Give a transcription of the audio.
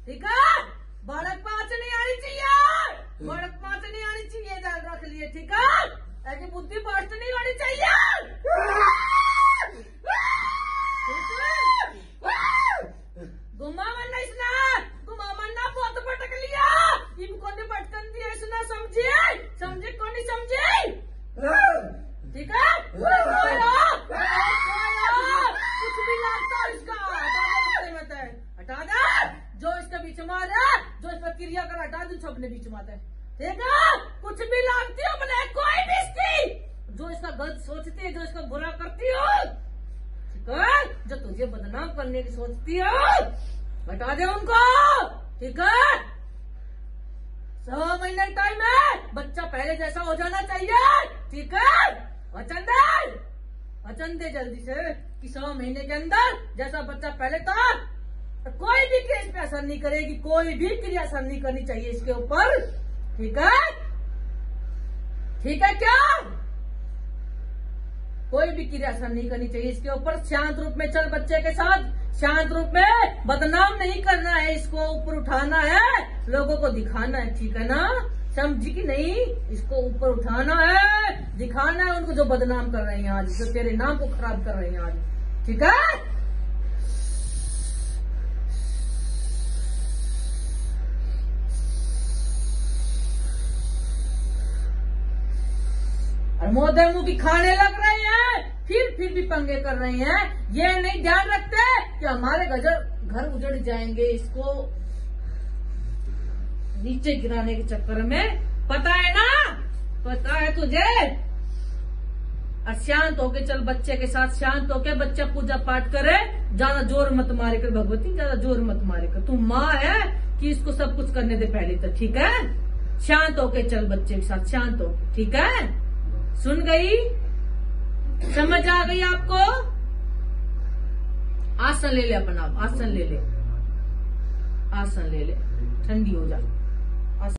ठीक है। बड़क पाँच नहीं आनी चाहिए, बड़क पाँच नहीं आनी चाहिए, ध्यान रख लिए। ठीक है, ऐसी बुद्धि पास्ट नहीं होनी चाहिए। घुमा मरना इसने, घुमा मरना बहुत पटक लिया। इनको ने पटकन दिया इसने, समझे समझे कौन नहीं समझे। ठीक है, कुछ भी लगता है इसका हटा दे। जो इसके बीच में आ रहा, जो इस पर क्रिया कर हटा दे, सबने बीच में आता है। ठीक है, कुछ भी लगती हो मैंने कोई भी इसकी, जो इसका गलत सोचती है, जो इसका बुरा करती हो, ठीक है, जो तुझे बदनाम करने की सोचती हो, हटा दे उनको। ठीक है, 6 महीने टाइम है, बच्चा पहले जैसा हो जाना चाहिए। ठीक है, वचन दे जल्दी से कि 6 महीने के अंदर जैसा बच्चा पहले था, कोई भी क्रिया इस पे असर नहीं करेगी, कोई भी क्रिया असर नहीं करनी चाहिए इसके ऊपर। ठीक है, ठीक है क्या, कोई भी क्रिया असर नहीं करनी चाहिए इसके ऊपर। शांत रूप में चल बच्चे के साथ, शांत रूप में, बदनाम नहीं करना है, इसको ऊपर उठाना है, लोगों को दिखाना है। ठीक है ना, समझी कि नहीं, इसको ऊपर उठाना है, दिखाना है उनको जो बदनाम कर रहे हैं आज, जो तेरे नाम को खराब कर रहे हैं आज। ठीक है, और मोदे मुंह की खाने लग रहे हैं, फिर भी पंगे कर रहे हैं। ये नहीं ध्यान रखते कि हमारे घर उजड़ जाएंगे, इसको नीचे गिराने के चक्कर में। पता है ना, पता है तुझे। और शांत होके चल बच्चे के साथ, शांत होके बच्चा पूजा पाठ करे, ज्यादा जोर मत मारे कर भगवती, ज्यादा जोर मत मारे कर। तू माँ है कि इसको सब कुछ करने दे पहले तो। ठीक है, शांत होके चल बच्चे के साथ, शांत हो। ठीक है, सुन गई, समझ आ गई आपको। आसन ले ले अपना, आसन ले ले, आसन ले ले, ठंडी हो जा।